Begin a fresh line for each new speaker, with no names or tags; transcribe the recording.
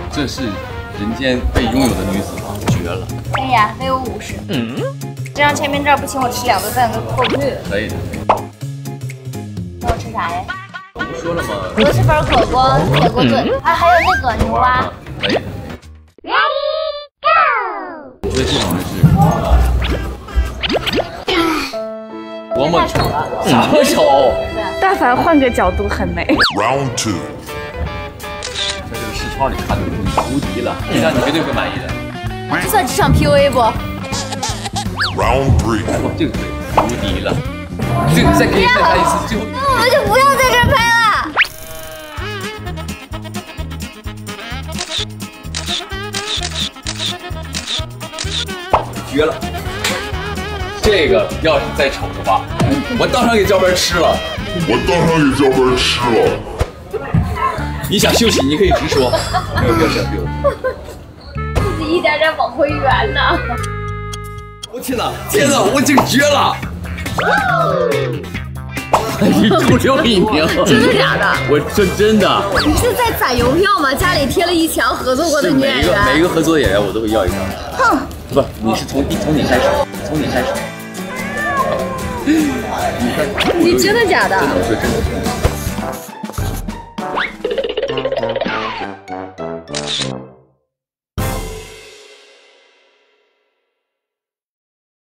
这是人间被拥有的女子吗？绝了！
可以啊，给我50。这张签名照不请我吃2顿饭都过不去了。
可以的。
那我吃啥呀？
我不说了吗？
螺蛳粉、火锅、铁锅炖，还有那个牛蛙。
可以的。Ready go！ 我觉得这种人是多么丑啊！怎么丑？
但凡换个角度很美。
Round 2。
在这个视窗里看的你无敌了，这张你绝对会满意的。
这算职场 PUA 不？
Round 3。
这个对，无敌了。这个再给你再拍一次，最后。
那我们就不要在这儿拍了。
绝了！这个要是再丑的话，我当场给教班吃了。你想休息，你可以直说。没有，不要想
自己一点点往回圆呢。
我天哪！天哪！我这个绝了！你出留一名，
真的假的？
我说真的。
你是在攒邮票吗？家里贴了1墙合作过的女演员。
每一个合作演员我都会要一张。
哼，
不，你是从你开始，从你开始。
你真的假的？
真的，我说真的。